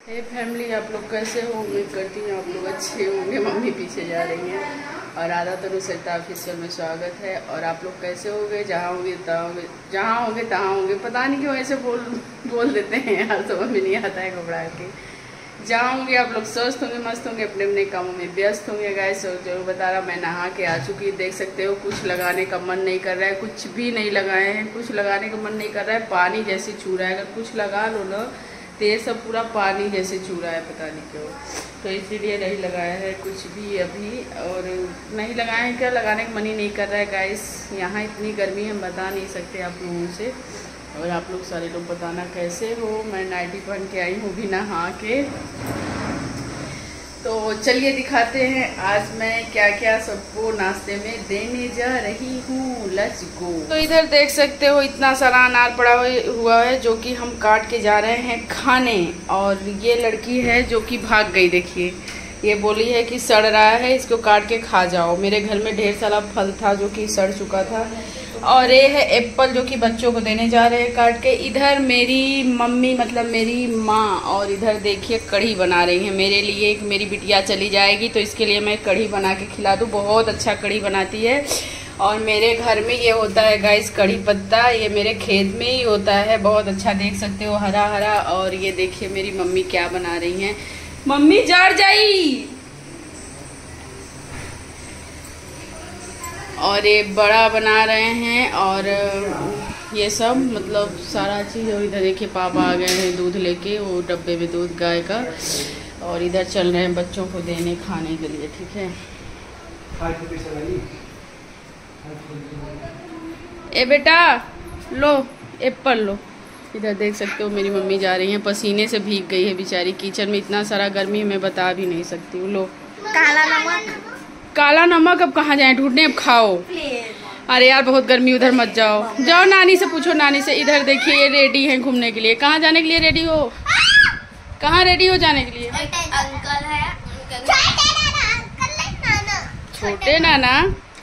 हे family, आप लोग कैसे हो? उम्मीद करती हूँ आप लोग अच्छे होंगे। मम्मी पीछे जा रही हैं और आधा तनु सरिता ऑफिशियल में स्वागत है। और आप लोग कैसे होंगे? जहाँ होंगे तहाँ होंगे। पता नहीं क्यों ऐसे बोल देते हैं यार, समझ में नहीं आता है घबरा के। जहाँ होंगे आप लोग स्वस्थ होंगे, मस्त होंगे, अपने अपने कामों में व्यस्त होंगे। गाइस जो बता रहा, मैं नहा के आ चुकी, देख सकते हो। कुछ लगाने का मन नहीं कर रहा है, कुछ भी नहीं लगाए हैं, कुछ लगाने का मन नहीं कर रहा है। पानी जैसे छू रहा है, अगर कुछ लगा लो ना तो ये सब पूरा पानी जैसे छू रहा है, पता नहीं क्यों। तो इसीलिए नहीं लगाया है कुछ भी अभी, और नहीं लगाए हैं। क्या लगाने का मन ही नहीं कर रहा है गाइस। यहाँ इतनी गर्मी हम बता नहीं सकते आप लोगों से। और आप लोग सारे लोग बताना कैसे हो। मैं नाइटी पहन के आई हूँ भी नहा के। तो चलिए दिखाते हैं आज मैं क्या क्या सबको नाश्ते में देने जा रही हूँ। Let's go. तो इधर देख सकते हो इतना सारा अनार पड़ा हुआ है जो कि हम काट के जा रहे हैं खाने। और ये लड़की है जो कि भाग गई। देखिए, ये बोली है कि सड़ रहा है, इसको काट के खा जाओ। मेरे घर में ढेर सारा फल था जो कि सड़ चुका था। और ये है एप्पल जो कि बच्चों को देने जा रहे हैं काट के। इधर मेरी मम्मी मतलब मेरी माँ, और इधर देखिए कढ़ी बना रही है मेरे लिए। एक मेरी बिटिया चली जाएगी तो इसके लिए मैं कढ़ी बना के खिला दूँ। बहुत अच्छा कढ़ी बनाती है। और मेरे घर में ये होता है गाइस कढ़ी पत्ता, ये मेरे खेत में ही होता है। बहुत अच्छा, देख सकते हो, हरा हरा। और ये देखिए मेरी मम्मी क्या बना रही हैं। मम्मी जार जाई। और ये बड़ा बना रहे हैं और ये सब मतलब सारा चीज़। और इधर देखिए पापा आ गए हैं दूध लेके, वो डब्बे में दूध गाय का। और इधर चल रहे हैं बच्चों को देने खाने के लिए। ठीक है, ए बेटा लो एप्पल लो। इधर देख सकते हो मेरी मम्मी जा रही हैं, पसीने से भीग गई है बेचारी। किचन में इतना सारा गर्मी मैं बता भी नहीं सकती हूँ। लो काला नमक अब कहाँ जाए ढूंढने, अब खाओ। अरे यार बहुत गर्मी, उधर मत जाओ। जाओ नानी से पूछो, नानी से। इधर देखिए ये रेडी हैं घूमने के लिए। कहाँ जाने के लिए रेडी हो? कहाँ रेडी हो जाने के लिए? अंकल है, छोटे नाना।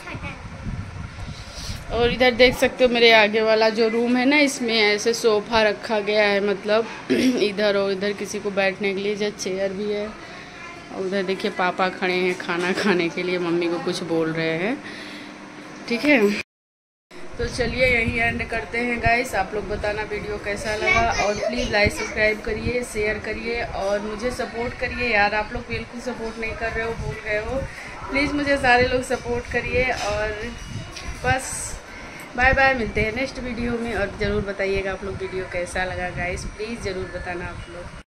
और इधर देख सकते हो मेरे आगे वाला जो रूम है ना, इसमें ऐसे सोफा रखा गया है, मतलब इधर और इधर किसी को बैठने के लिए। जो चेयर भी है। और उधर देखिए पापा खड़े हैं खाना खाने के लिए, मम्मी को कुछ बोल रहे हैं। ठीक है, तो चलिए यहीं एंड करते हैं गाइस। आप लोग बताना वीडियो कैसा लगा, और प्लीज़ लाइक सब्सक्राइब करिए, शेयर करिए और मुझे सपोर्ट करिए यार। आप लोग बिल्कुल सपोर्ट नहीं कर रहे हो, भूल गए हो। प्लीज़ मुझे सारे लोग सपोर्ट करिए। और बस बाय बाय, मिलते हैं नेक्स्ट वीडियो में। और ज़रूर बताइएगा आप लोग वीडियो कैसा लगा गाइस, प्लीज़ ज़रूर बताना आप लोग।